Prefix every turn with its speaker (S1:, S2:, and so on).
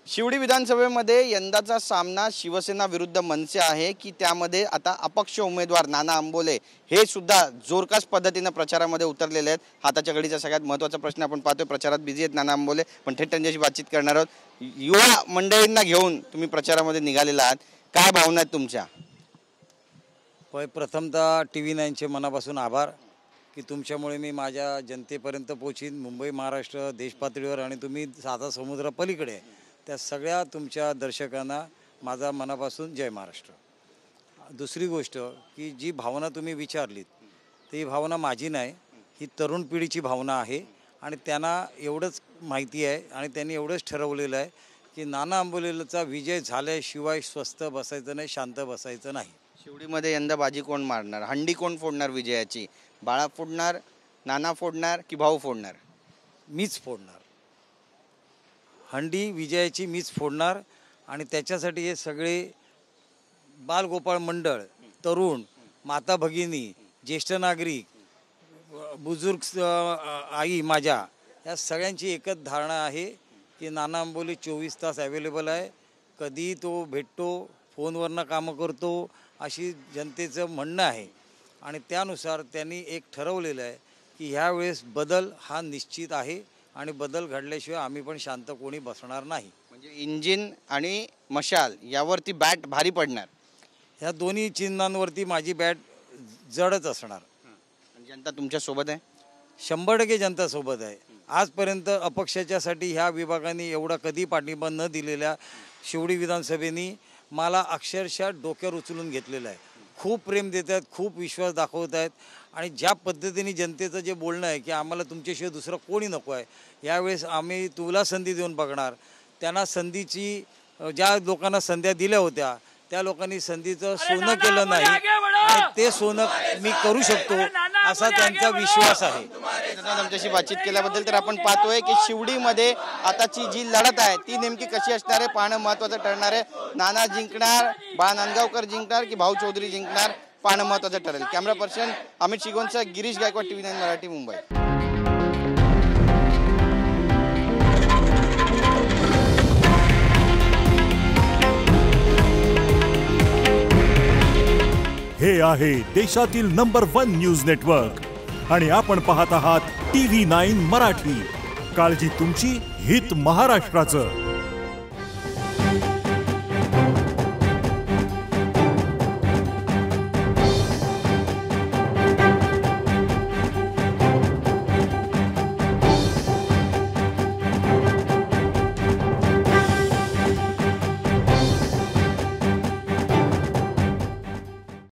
S1: शिवडी विधानसभेमध्ये यंदाचा सामना शिवसेना विरुद्ध मनसे आहे की त्यामध्ये आता अपक्ष उमेदवार नाना अंबोले हे सुद्धा जोरकस पद्धतीने प्रचारामध्ये उतरलेले आहेत। हाताच्या घडीचा सगळ्यात महत्त्वाचा प्रश्न आपण पाहतोय, प्रचारात बिझी आहेत नाना अंबोले, पण थेट त्यांच्याशी बातचीत करणार आहोत। युवा मंडळींना घेऊन तुम्ही प्रचारामध्ये निघालेला आहात, काय भावना आहेत तुमच्या?
S2: प्रथमतः TV9चे मनापासून आभार की तुमच्यामुळे मी माझ्या जनतेपर्यंत पोहोचीन, मुंबई महाराष्ट्र देश पातळीवर, आणि तुम्ही साता समुद्र पलीकडे त्या सगळ्या तुमच्या दर्शकांना माझा मनापासून जय महाराष्ट्र। दुसरी गोष्ट की जी भावना तुम्ही विचारलीत ती भावना माझी नाही, ही तरुण पिढीची भावना आहे आणि त्यांना एवढंच माहिती आहे आणि त्यांनी एवढंच ठरवलेलं आहे की नाना अंबोलेचा विजय झाल्याशिवाय स्वस्थ बसायचं नाही, शांत बसायचं नाही।
S1: शिवडीमध्ये यंदा बाजी कोण मारणार, हंडी कोण फोडणार विजयाची? बाळा फोडणार, नाना फोडणार की भाऊ फोडणार?
S2: मीच फोडणार हंडी, विजयाची मीच फोडणार। आणि त्याच्यासाठी हे सगळे बालगोपाळ मंडळ, तरुण, माता भगिनी, ज्येष्ठ नागरिक, बुजुर्ग आई माझ्या, या सगळ्यांची एकच धारणा आहे की नाना अंबोले 24 तास अवेलेबल आहे, कधी तो भेटतो, फोनवरनं कामं करतो, अशी जनतेचं म्हणणं आहे। आणि त्यानुसार त्यांनी एक ठरवलेलं आहे की ह्यावेळेस बदल हा निश्चित आहे आणि बदल घडल्याशिवाय आम्ही पण शांत कोणी बसणार नाही।
S1: म्हणजे इंजिन आणि मशाल यावरती बॅट भारी पडणार,
S2: ह्या दोन्ही चिन्हांवरती माझी बॅट जडच असणार।
S1: जनता तुमच्या सोबत आहे?
S2: 100% जनता सोबत आहे। आजपर्यंत अपक्षाच्यासाठी ह्या विभागाने एवढा कधी पाठिंबा न दिलेल्या शिवडी विधानसभेने मला अक्षरशः डोक्यावर उचलून घेतलेलं आहे। खूप प्रेम देत आहेत, खूप विश्वास दाखवत आहेत आणि ज्या पद्धतीने जनतेचं जे बोलणं आहे की आम्हाला तुमच्याशिवाय दुसरं कोणी नको आहे, यावेळेस आम्ही तुला संधी देऊन बघणार। त्यांना संधीची, ज्या लोकांना संध्या दिल्या होत्या त्या लोकांनी संधीचं सोनं केलं नाही आणि ते सोनं मी करू शकतो असा त्यांचा विश्वास आहे।
S1: आमच्याशी बातचीत केल्याबद्दल। तर आपण पाहतोय की शिवडीमध्ये आताची जी लढत आहे ती नेमकी कशी असणार आहे पाहणं महत्त्वाचं ठरणार आहे। नाना जिंकणार, बाळा नांदगावकर जिंकणार की भाऊ चौधरी जिंकणार, पाहणं महत्त्वाचं ठरेल। कॅमेरा पर्सन अमित शिगोनचा, गिरीश गायकवाड, TV9 मराठी, मुंबई।
S3: हे आहे देशातील नंबर 1 न्यूज नेटवर्क आणि आपण पाहत आहात TV9 मराठी। काळजी तुमची, हित महाराष्ट्राचं।